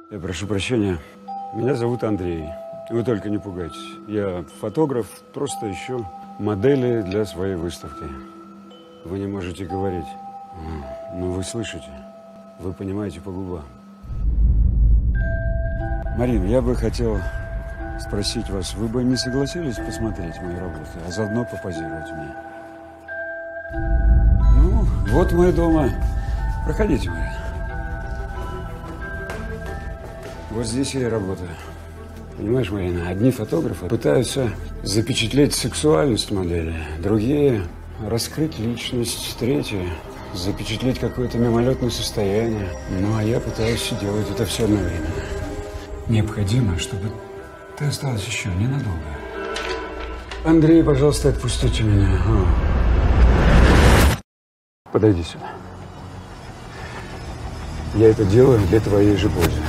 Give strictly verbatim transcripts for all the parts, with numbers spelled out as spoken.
Я прошу прощения. Меня зовут Андрей. Вы только не пугайтесь. Я фотограф, просто ищу модели для своей выставки. Вы не можете говорить, но вы слышите. Вы понимаете по губам. Марина, я бы хотел спросить вас, вы бы не согласились посмотреть мои работы, а заодно попозировать мне? Ну, вот мы дома. Проходите, Марина. Вот здесь я и работаю. Понимаешь, Марина, одни фотографы пытаются запечатлеть сексуальность модели, другие – раскрыть личность, третьи – запечатлеть какое-то мимолетное состояние. Ну, а я пытаюсь делать это все одновременно. Необходимо, чтобы ты осталась еще ненадолго. Андрей, пожалуйста, отпустите меня. Подойди сюда. Я это делаю для твоей же пользы.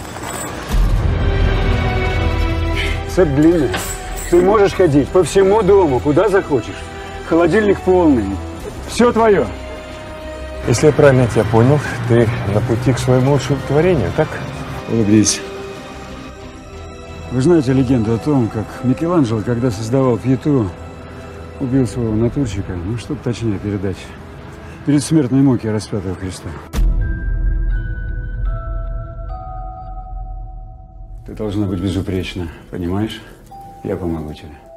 Цепь длинная. Ты можешь ходить по всему дому, куда захочешь. Холодильник полный. Все твое. Если я правильно тебя понял, ты на пути к своему удовлетворению, так? Улыбнись. Вы знаете легенду о том, как Микеланджело, когда создавал Пьету, убил своего натурщика, ну, чтобы точнее передать, перед смертной муки распятого Христа. Ты должна быть безупречна, понимаешь? Я помогу тебе.